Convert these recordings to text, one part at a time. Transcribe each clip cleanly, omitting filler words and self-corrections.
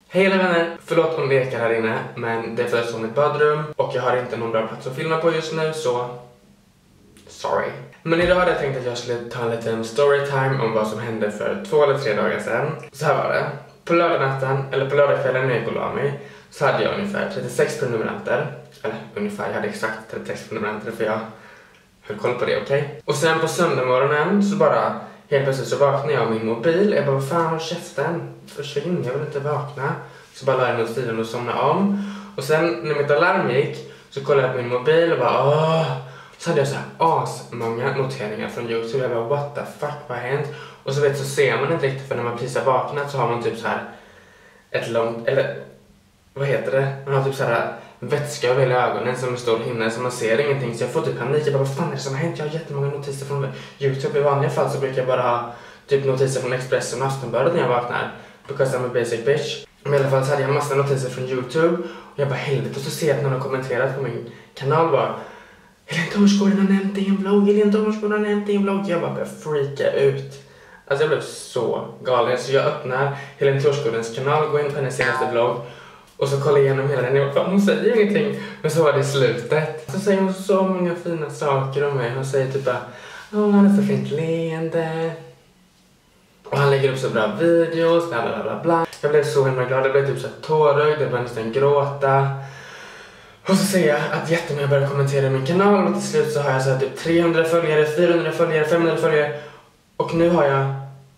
Hej alla vänner, förlåt om det ekar här inne, men det är först som ett badrum och jag har inte någon bra plats att filma på just nu, så sorry. Men idag hade jag tänkt att jag skulle ta en liten storytime om vad som hände för 2 eller 3 dagar sedan. Så här var det. På lördagnatten, eller på lördagskvällen när jag gick och la mig, så hade jag ungefär 36 prenumeranter. Eller ungefär, jag hade exakt 36 prenumeranter för jag höll koll på det, okej? Och sen på söndagsmorgonen så bara helt plötsligt så vaknade jag av min mobil. Jag bara, vad fan, håll käften, försvinn, jag vill inte vakna. Så bara la jag mot stilen och somnade om. Och sen när mitt alarm gick så kollade jag på min mobil och bara, åh. Så hade jag så här asmånga noteringar från YouTube. Jag bara, what the fuck, vad har hänt? Och så så ser man inte riktigt, för när man precis har vaknat så har man typ så här ett långt, eller vad heter det? Man har typ så här vätska över hela ögonen som en stor hinna, så man ser ingenting. Så jag får typ panik. Jag bara, vad fan är det som har hänt? Jag har jättemånga notiser från YouTube. I vanliga fall så brukar jag bara ha typ notiser från Expressen och Aftonbladet när jag vaknar. Because I'm a basic bitch. Men i alla fall så hade jag massa notiser från YouTube. Och jag bara, helvete. Och så ser jag att någon har kommenterat på min kanal bara, Helene Torsgården har nämnt det i en vlogg. Helene Torsgården har nämnt det i en vlogg. Jag bara började freaka ut. Alltså jag blev så galen. Så jag öppnar Helene Torsgårdens kanal, går in på hennes senaste vlogg. Och så kollar jag igenom hela den. Hon säger ingenting. Men så var det i slutet. Så säger hon så många fina saker om mig. Hon säger typ bara, åh, han är så fint leende. Och han lägger upp så bra videos. Bla bla bla bla. Jag blev så himla glad. Jag blev typ så tårögd. Jag började nästan gråta. Och så säger jag att jättemånga börjar kommentera min kanal. Och till slut så har jag så här typ 300 följare, 400 följare, 500 följare. Och nu har jag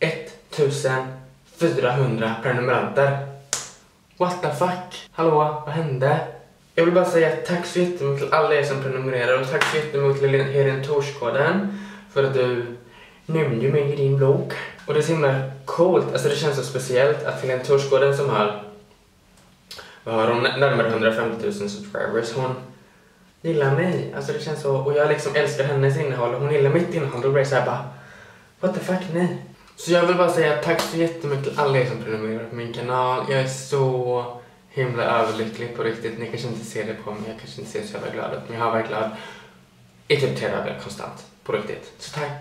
1400 prenumeranter. What the fuck? Hallå, vad hände? Jag vill bara säga tack så jättemycket till alla er som prenumererar. Och tack så jättemycket till Helene Torsgården för att du nämnde mig i din blogg. Och det är så himla coolt, alltså det känns så speciellt att Helene Torsgården som har, vad har hon, närmare 150 000 subscribers, hon gillar mig. Alltså det känns så, och jag liksom älskar hennes innehåll och hon gillar mitt innehåll. Och då blir jag så här bara, what the fuck, nej. Så jag vill bara säga tack så jättemycket till alla er som prenumererar på min kanal. Jag är så himla överlycklig på riktigt. Ni kanske inte ser det på mig, jag kanske inte ser så jävla glad ut, men jag har varit glad i typ 3 dagar konstant, på riktigt. Så tack.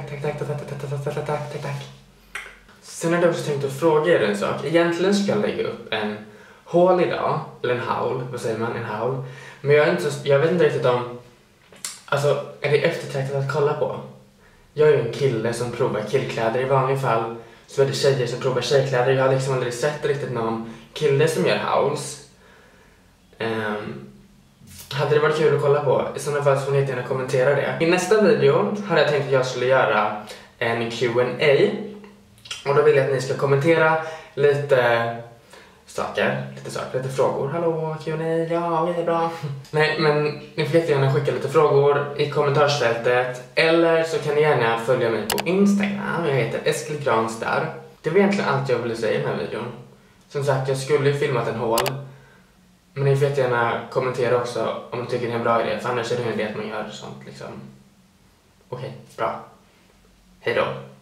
Sen hade jag också tänkt att fråga er en sak. Egentligen ska jag lägga upp en haul idag, eller en haul, vad säger man, en haul. Men jag vet inte riktigt om, alltså är det eftertraktat att kolla på? Jag är ju en kille som provar killkläder. I vanliga fall så är det tjejer som provar tjejkläder. Jag har liksom aldrig sett riktigt någon kille som gör hauls. Hade det varit kul att kolla på? I sådana fall så får ni gärna kommentera det. I nästa video hade jag tänkt att jag skulle göra en Q&A. Och då vill jag att ni ska kommentera lite saker, lite frågor. Hallå, Q&A, ja, det är bra. Nej, men ni får jättegärna skicka lite frågor i kommentarsfältet. Eller så kan ni gärna följa mig på Instagram. Jag heter Eskil Grans där. Det var egentligen allt jag ville säga i den här videon. Som sagt, jag skulle ju filmat en haul. Men ni får jättegärna kommentera också om ni tycker det är en bra idé. För annars är det ingen idé att man gör sånt liksom. Okej, bra. Hej då.